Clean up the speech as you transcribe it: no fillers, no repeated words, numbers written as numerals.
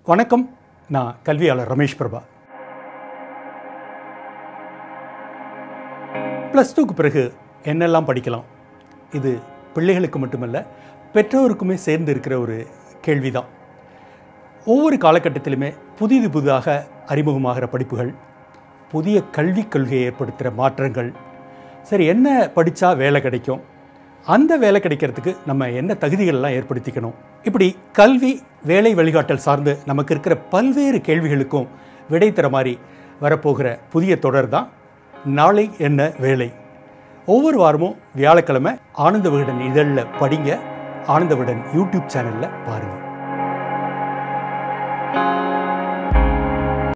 வணக்கம், நான் கல்வியாளர் ரமேஷ் பிரபா. +2க்கு பிறகு என்னெல்லாம் படிக்கலாம்? இது பிள்ளைகளுக்கு மட்டுமல்ல, பெற்றோருக்குமே சேர்ந்து இருக்கிற ஒரு கேள்விதான். ஒவ்வொரு காலகட்டத்திலுமே புதிதாக அறிமுகமாகிற படிப்புகள், புதிய கல்விக் கொள்கையை ஏற்படுத்துகிற மாற்றங்கள், சரி என்ன படித்தா வேலை கிடைக்கும், அந்த வேலை கிடைக்கிறதுக்கு நம்ம என்ன தகுதிகளெல்லாம் ஏற்படுத்திக்கணும், இப்படி கல்வி வேலை வழிகாட்டல் சார்ந்து நமக்கு இருக்கிற பல்வேறு கேள்விகளுக்கும் விடை தர மாதிரி வரப்போகிற புதிய தொடர் தான் நாளை என்ன வேலை. ஒவ்வொரு வாரமும் வியாழக்கிழமை ஆனந்த விகடன் இதழில் படிங்க, ஆனந்த விகடன் யூடியூப் சேனலில் பாருங்கள்.